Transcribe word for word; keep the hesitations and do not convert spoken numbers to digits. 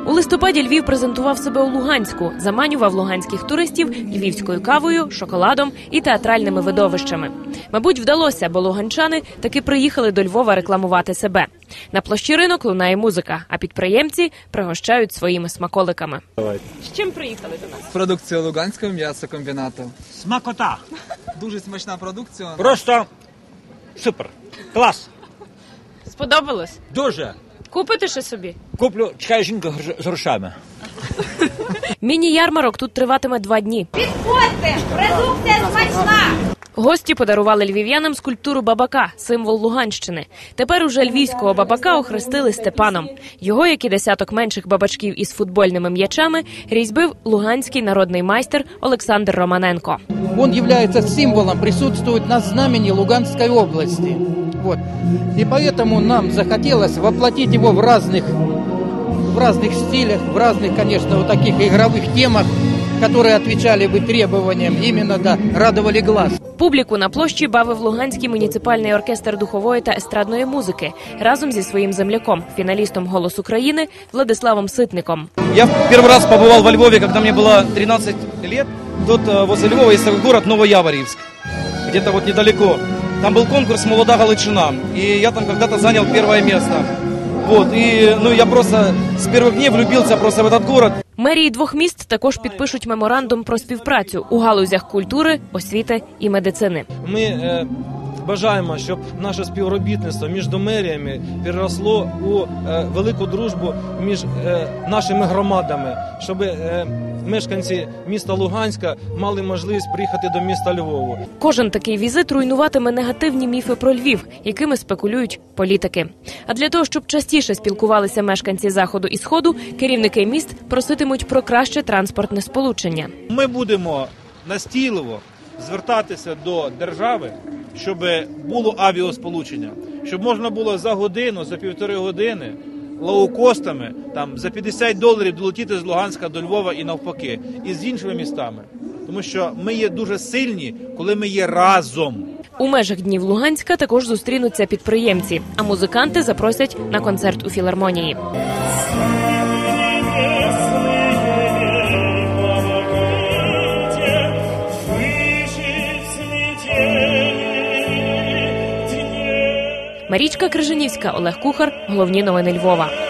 У листопаді Львів презентував себе у Луганську, заманював луганських туристів львівською кавою, шоколадом і театральними видовищами. Мабуть, вдалося, бо луганчани таки приїхали до Львова рекламувати себе. На площі Ринок лунає музика, а підприємці пригощають своїми смаколиками. З чим приїхали до нас? Продукція Луганського м'ясокомбінату. Смакота. Дуже смачна продукція. Просто супер. Клас. Сподобалось? Дуже. Купите ще собі? Куплю, чекає жінка з грошами. Міні-ярмарок тут триватиме два дні. Підходьте! Продукція смачна! Гості подарували львів'янам скульптуру бабака, символ Луганщини. Тепер уже львівського бабака охрестили Степаном. Його, як і десяток менших бабачків із футбольними м'ячами, різьбив луганський народний майстер Олександр Романенко. Он является символом, присутствует на знамени Луганской области. Вот. И поэтому нам захотелось воплотить его в разных, в разных стилях, в разных, конечно, вот таких игровых темах, которые отвечали бы требованиям, именно, да, радовали глаз. Публіку на площі бавив Луганський муніципальний оркестр духової та естрадної музики разом зі своїм земляком, фіналістом «Голос України» Владиславом Ситником. Я перший раз побував во Львові, коли мені було тринадцать лет. Тут возле Львова есть такой город Новояворівськ, где-то вот недалеко. Там был конкурс «Молода Галичина», и я там когда-то занял первое место. Вот, и, ну, я просто с первых дней влюбился просто в этот город. Мерії двох міст також підпишуть меморандум про співпрацю у галузях культури, освіти і медицини. Ми е, бажаємо, щоб наше співробітництво між меріями переросло у е, велику дружбу між е, нашими громадами, щоб е, мешканці міста Луганська мали можливість приїхати до міста Львова. Кожен такий візит руйнуватиме негативні міфи про Львів, якими спекулюють політики. А для того, щоб частіше спілкувалися мешканці Заходу і Сходу, керівники міст проситимуть про краще транспортне сполучення. Ми будемо настійливо звертатися до держави, щоб було авіасполучення, щоб можна було за годину, за півтори години лоукостами там за п'ятдесят доларів долетіти з Луганська до Львова і навпаки, і з іншими містами. Тому що ми є дуже сильні, коли ми є разом. У межах Днів Луганська також зустрінуться підприємці, а музиканти запросять на концерт у філармонії. Марічка Крижанівська, Олег Кухар. Головні новини Львова.